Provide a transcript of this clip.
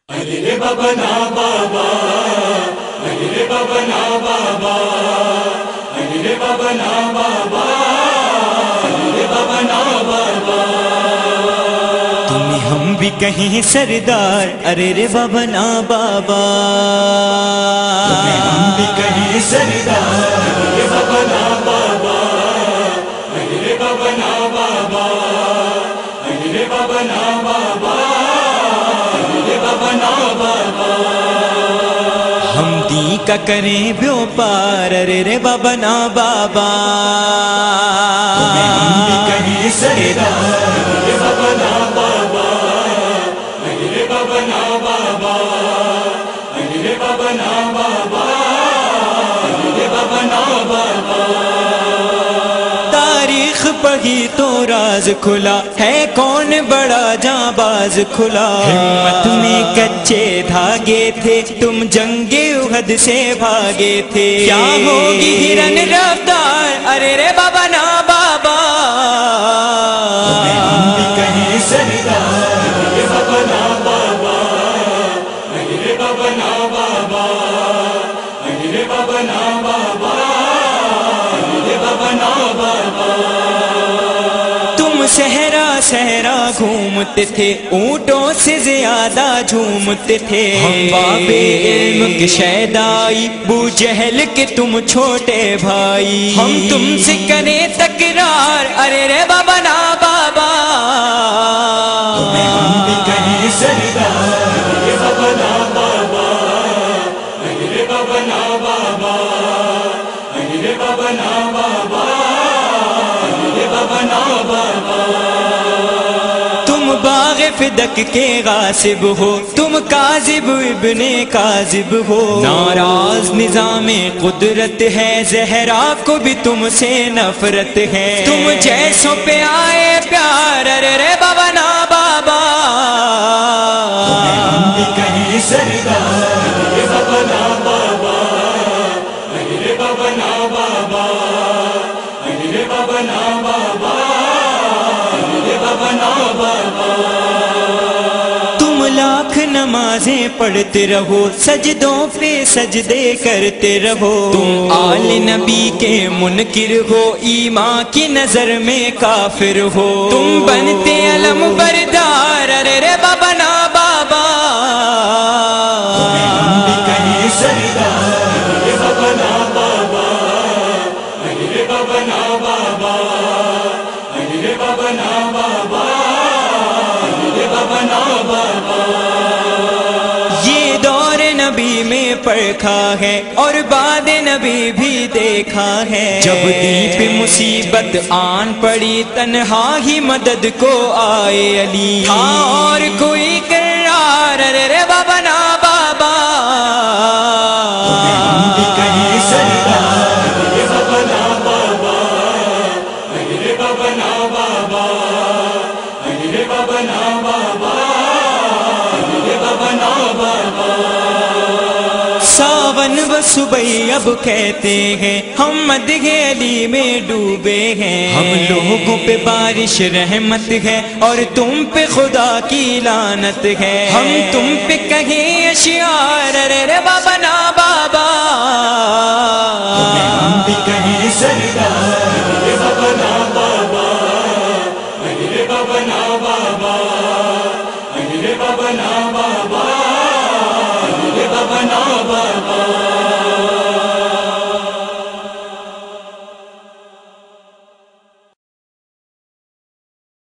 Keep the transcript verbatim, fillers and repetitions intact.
ارے رے بابا نا بابا، ارے رے بابا نا بابا، ارے رے بابا نا بابا، ارے رے بابا نا بابا۔ تمہیں ہم بھی کہیں سردار، ارے رے بابا نا بابا، تمہیں ہم بھی کہیں سردار، ارے رے بابا نا بابا، ارے رے بابا نا بابا، ارے رے بابا نا بابا، ارے رے بابا نا بابا۔ ہم دی کا کریں بیوپار، ارے رے بابا نا بابا، تمہیں ہم بھی کہیں سردار، ارے رے بابا نا بابا، ارے رے بابا نا بابا، ارے رے بابا نا بابا، ارے رے بابا نا بابا۔ تاریخ پڑھی تو راز کھلا ہے، کون بڑا جاں باز کھلا، ہمت میں کچے دھاگے تھے، تم جنگ احد سے بھاگے تھے، کیا ہوگی ہرن رفتار، ارے رے بابا نا بابا، تمہیں ہم بھی کہیں سردار، ارے رے بابا نا بابا، ارے رے بابا نا بابا، ارے رے بابا نا بابا، ارے رے بابا نا بابا۔ تم صحرا صحرا گھومتے تھے، اونٹوں سے زیادہ جھومتے تھے، ہم باب علم کے شیدائی، بو جہل کے تم چھوٹے بھائی، ہم تم سے کریں تکرار، ارے رے بابا نا بابا، تمہیں ہم بھی کہیں سردار، ارے رے بابا نا بابا، ارے رے بابا نا بابا، ارے رے بابا نا بابا، ارے رے بابا نا بابا۔ تم باغ فدق کے غاصب ہو، تم کاذب ابن کاذب ہو، ناراض نظام قدرت ہے، زہرا کو بھی تم سے نفرت ہے، تم جیسوں پہ آئے پیار، ارے رے بابا نا بابا، تمہیں ہم بھی کہیں سردار، ارے رے بابا نا بابا، ارے رے بابا نا بابا، ارے رے بابا نا بابا، ارے رے بابا نا بابا۔ تم لاکھ نمازیں پڑھتے رہو، سجدوں پہ سجدے کرتے رہو، تم آل نبی کے منکر ہو، ایمان کی نظر میں کافر ہو، تم بنتے علم بردار، ارے رے بابا نا بابا، تمہیں ہم بھی کہیں سردار، ارے رے بابا نا بابا، ارے رے بابا نا بابا، ارے رے بابا نا بابا، ارے رے بابا نا بابا۔ یہ دور نبی میں پرکھا ہے اور بعد نبی بھی دیکھا ہے، جب دل پہ مصیبت آن پڑی، تنہا ہی مدد کو آئے علی، تھا اور کوئی قرار، ارے رے بابا نا بابا، تمہیں ہم بھی کہیں سردار، ارے رے بابا نا بابا، ارے رے بابا نا بابا، ارے رے بابا نا بابا، ارے رے بابا نا بابا۔ ساون و صبح اب کہتے ہیں، ہم مدح علی میں ڈوبے ہیں، ہم لوگوں پہ بارش رحمت ہے اور تم پہ خدا کی لعنت ہے، ہم تم پہ کہیں اشعار، ارے رے بابا نا بابا، تمہیں ہم بھی کہیں سردار، ارے رے بابا نا بابا، ارے رے بابا نا بابا، ارے رے بابا نا بابا۔